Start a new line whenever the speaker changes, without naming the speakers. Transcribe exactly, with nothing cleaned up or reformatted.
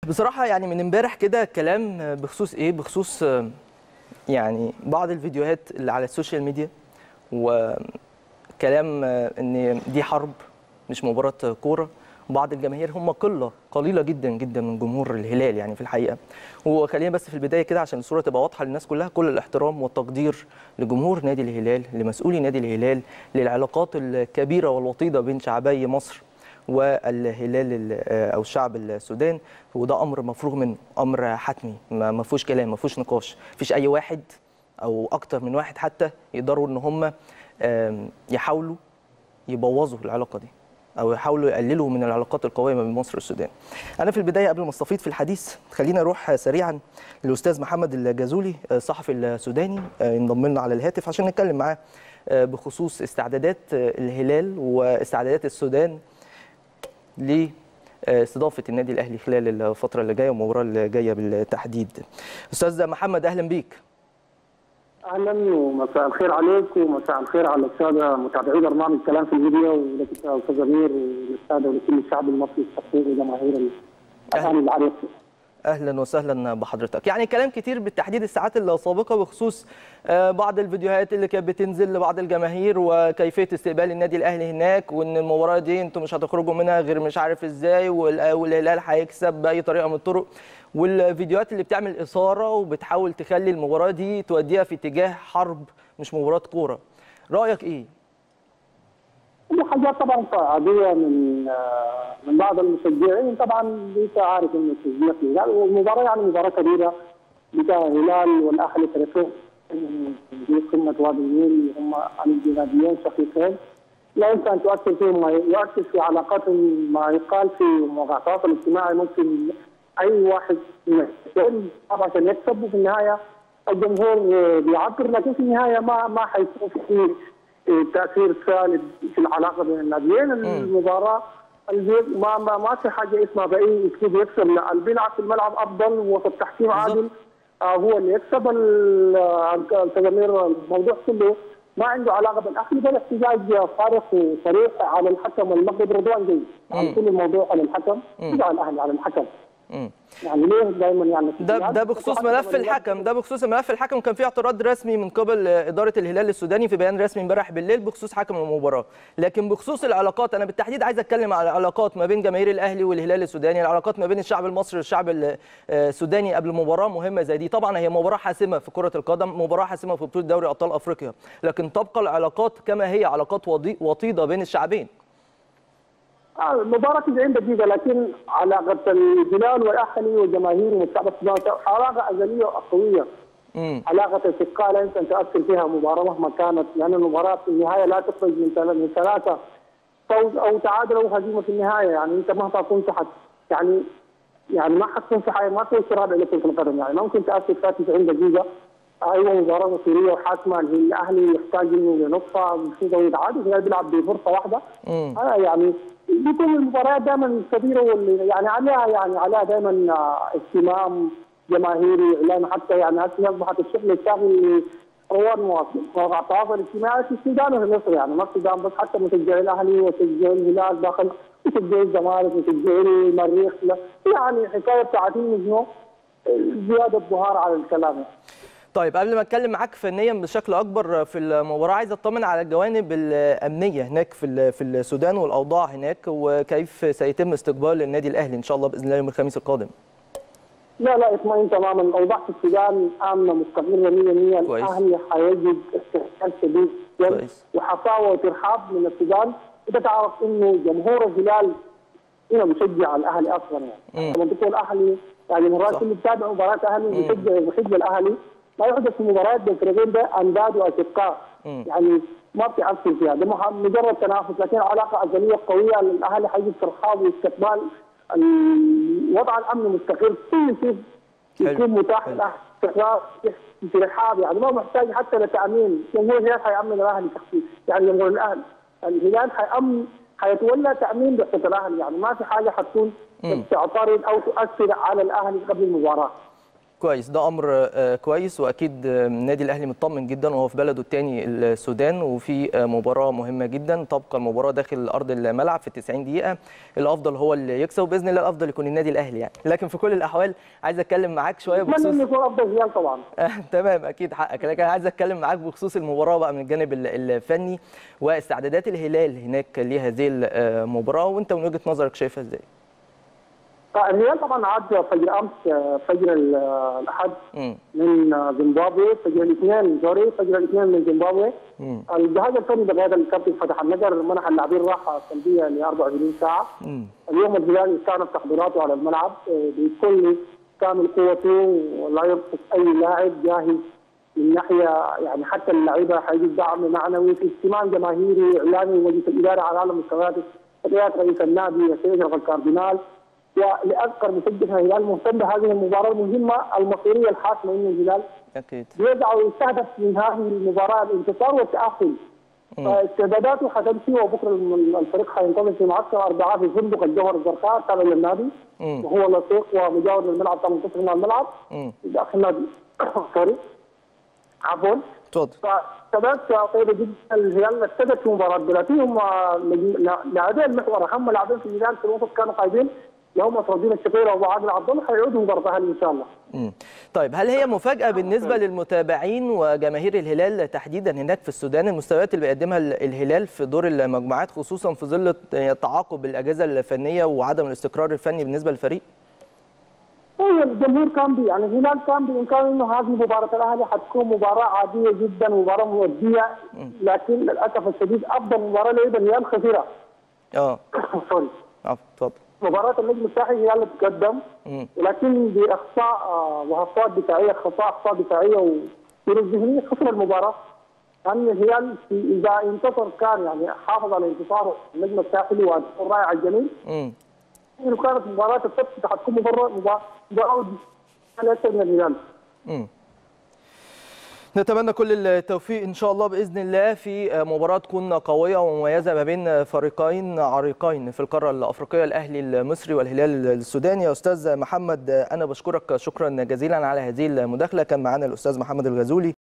بصراحة يعني من امبارح كده كلام بخصوص ايه؟ بخصوص يعني بعض الفيديوهات اللي على السوشيال ميديا، وكلام ان دي حرب مش مباراة كورة. بعض الجماهير هم قلة قليلة جدا جدا من جمهور الهلال يعني في الحقيقة. وخلينا بس في البداية كده عشان الصورة تبقى واضحة للناس كلها، كل الاحترام والتقدير لجمهور نادي الهلال، لمسؤولي نادي الهلال، للعلاقات الكبيرة والوطيدة بين شعبي مصر والهلال او الشعب السودان. وده امر مفروغ منه، امر حتمي، ما فيهوش كلام، ما فيهوش نقاش. مفيش اي واحد او اكتر من واحد حتى يقدروا ان هم يحاولوا يبوظوا العلاقه دي او يحاولوا يقللوا من العلاقات القويه ما بين مصر والسودان. انا في البدايه قبل ما استفيض في الحديث خلينا اروح سريعا للاستاذ محمد الجازولي الصحفي السوداني، ينضم لنا على الهاتف عشان نتكلم معاه بخصوص استعدادات الهلال واستعدادات السودان لاستضافه النادي الاهلي خلال الفتره اللي جايه والمباراه اللي جايه بالتحديد. استاذ محمد اهلا بيك.
اهلا ومساء الخير عليك ومساء الخير على الساده متابعي برنامج كلام في الفيديو، ولك استاذ امير وللساده ولكل الشعب المصري الشقيق وجماهير الاهلي العريق.
اهلا وسهلا بحضرتك. يعني كلام كتير بالتحديد الساعات السابقه بخصوص بعض الفيديوهات اللي كانت بتنزل لبعض الجماهير وكيفيه استقبال النادي الاهلي هناك، وان المباراه دي انتم مش هتخرجوا منها غير مش عارف ازاي، والهلال هيكسب باي طريقه من الطرق، والفيديوهات اللي بتعمل اثاره وبتحاول تخلي المباراه دي توديها في اتجاه حرب مش مباراه كوره. رايك ايه؟
دي حاجات طبعا عاديه من من بعض المشجعين. طبعا انت عارف ان التشجيع في الهلال والمباراه يعني مباراه كبيره بتاع الهلال والاهلي فريقين في قمه وادي النيل، هم ناديين شقيقين لا يمكن ان تؤثر فيهم ما يؤثر في علاقاتهم. ما يقال في مواقع التواصل الاجتماعي ممكن اي واحد يقول عشان يكسب، وفي النهايه الجمهور بيعبر، لكن في النهايه ما ما حيكون في تاثير سالب في العلاقه بين الناديين. المباراه ما ما ما في حاجه اسمها باي اسلوب يكسب، لا اللي بيلعب في الملعب افضل وفي التحكيم عادل آه هو اللي يكسب. التغيير الموضوع كله ما عنده علاقه بالاهلي، بل احتجاج صارخ وصريح على الحكم المغرب رضوان جاي على كل الموضوع على الحكم، مش على الاهلي، على الحكم. امم يعني ليه دايما يعني
ده ده بخصوص ملف الحكم، ده بخصوص ملف الحكم كان في اعتراض رسمي من قبل اداره الهلال السوداني في بيان رسمي امبارح بالليل بخصوص حكم المباراه، لكن بخصوص العلاقات انا بالتحديد عايز اتكلم على العلاقات ما بين جماهير الاهلي والهلال السوداني، العلاقات ما بين الشعب المصري والشعب السوداني قبل مباراه مهمه زي دي. طبعا هي مباراه حاسمه في كره القدم، مباراه حاسمه في بطوله دوري ابطال افريقيا، لكن تبقى العلاقات كما هي، علاقات وطيده بين الشعبين.
المباراة تسعين دقيقة، لكن علاقة الهلال والأهلي والجماهير والشعب السوداني علاقة أزلية وقوية. علاقة الثقة لا يمكن تؤثر فيها مباراة مهما كانت، لأن المباراة في النهاية لا تخرج من من ثلاثة فوز أو تعادل أو هزيمة في النهاية. يعني أنت مهما كنت حت يعني يعني ما حتكون في حاجة، ما في استرابع لك في القدم، يعني ممكن تأثر فيها تسعين دقيقة. أيوة مباراة مصيرية وحاسمة، الأهلي يحتاج إنه ينقطع يفوز ويتعادل، الهلال بيلعب بفرصة واحدة. آه يعني بكل المباريات دائما كبيره واللي يعني عليها يعني عليها دائما اهتمام جماهيري اعلامي، حتى يعني هسه اصبحت الشغل الشاغل رواد مواقع التواصل الاجتماعي في السودان وفي مصر، يعني ما السودان بس، حتى مشجعي الاهلي ومشجعي الهلال داخل، مشجعي الزمالك ومشجعي المريخ، يعني حكايه ساعتين مجنون زياده ظهار على الكلام.
طيب قبل ما اتكلم معاك فنيا بشكل اكبر في المباراه، عايز اطمن على الجوانب الامنيه هناك في في السودان والاوضاع هناك، وكيف سيتم استقبال النادي الاهلي ان شاء الله باذن الله يوم الخميس القادم.
لا لا اطمئن تماما، الاوضاع في السودان امنه مستقره مية بالمية. الاهلي حيجد استحقاق شديد وحفاوه وترحاب من السودان. انت تعرف انه جمهور الهلال هنا مشجع الاهلي اصلا، يعني لما تقول الاهلي يعني مرات اللي بتابع مباراه الاهلي مشجع محب الاهلي، ما يحدث في مباريات بين الفريقين ده انداد واشقاء، يعني ما بتعصب فيها، ده مجرد تنافس، لكن علاقه ازليه قويه. الاهلي حيجي ترحاب واستقبال، الوضع الامني مستقر، كل شيء يكون متاح له، استقرار ترحاب، يعني ما محتاج حتى لتامين. جمهور الهلال حيامن الاهلي شخصيا، يعني جمهور الاهلي الهلال حيامن حيتولى تامين بحث الاهلي، يعني ما في حاجه حتكون تعترض او تؤثر على الاهلي قبل المباراه.
كويس، ده امر آه، كويس، واكيد آه، النادي الاهلي مطمن جدا وهو في بلده الثاني السودان، وفي آه، مباراه مهمه جدا. تبقى المباراه داخل ارض الملعب في تسعين دقيقه، الافضل هو اللي يكسب، وباذن الله الافضل يكون النادي الاهلي يعني. لكن في كل الاحوال عايز اتكلم معاك شويه
اتمنى
بخصوص
انه يكون افضل هلال طبعا.
تمام، اكيد حقك، لكن عايز اتكلم معاك بخصوص المباراه بقى من الجانب ال- الفني واستعدادات الهلال هناك لهذه المباراه، وانت من وجهه نظرك شايفها ازاي؟
الهلال طبعا عاد فجر امس فجر ال- الاحد
امم
من زيمبابوي، فجر الاثنين سوري فجر الاثنين من زيمبابوي.
امم
الجهاز الفني بقياده الكابتن فتح النجر منح اللاعبين راحه سلبيه ل أربعة وعشرين ساعه.
امم
اليوم الهلال كانت تحضيراته على الملعب آه، بكل كامل قوته، ولا ينقص اي لاعب، جاهز من ناحيه يعني حتى اللعيبه حيجد دعم معنوي في اجتماع جماهيري اعلامي ومجلس الاداره على اعلى مستويات رئاسه رئيس النادي السيد رفعت الكاردينال، ولاذكر مسجل الهلال مهتم بهذه المباراه المهمه المصيريه الحاسمه انه الهلال
اكيد
بيسعى ويستهدف من هذه المباراه الانتصار والتاهل. فاستعداداته حتمشي، وبكره الفريق حينتظم في معسكر اربعاء في فندق الجوهر الزرقاء تابع للنادي،
مم.
وهو لصيق ومجاور للملعب ثمانية عشر من الملعب
مم.
في داخل النادي. سوري عفوا.
اتفضل.
فاستعدادات طيبه جدا. الهلال ابتدت في مباراه بلاتيهم لاعبين المحور اهم لاعبين في الهلال في الوسط كانوا قايدين اللي هم مفردين الشقيره وابو عادل عبد الله، حيعودوا مباراه الاهلي ان شاء الله.
مم. طيب، هل هي مفاجأة بالنسبة للمتابعين وجماهير الهلال تحديدا هناك في السودان المستويات اللي بيقدمها الهلال في دور المجموعات، خصوصا في ظل تعاقب الأجهزة الفنية وعدم الاستقرار الفني بالنسبة للفريق؟
هو الجمهور كان بي يعني الهلال كان بإمكانه انه هذه مباراة الاهلي حتكون مباراة عادية جدا، مباراة مودية، لكن للأسف الشديد أفضل مباراة لعبها الهلال خسرها.
اه
سوري.
عفوا اتفضل.
مباراة النجم الساحلي هي اللي تقدم، ولكن بإخطاء آه، وهفوات دفاعية، خطأ أخطاء دفاعية وفي ذهنية خسر المباراة. أن الهلال إذا انتصر كان يعني حافظ على انتصاره النجم الساحلي وأداء الرائع الجميل.
امم
لو كانت مباراة السبت حتكون مباراة مباراة أكثر من الهلال.
امم نتمنى كل التوفيق ان شاء الله باذن الله في مباراه تكون قويه ومميزه ما بين فريقين عريقين في القاره الافريقيه، الاهلي المصري والهلال السوداني. يا استاذ محمد، انا بشكرك شكرا جزيلا على هذه المداخله. كان معنا الاستاذ محمد الغزولي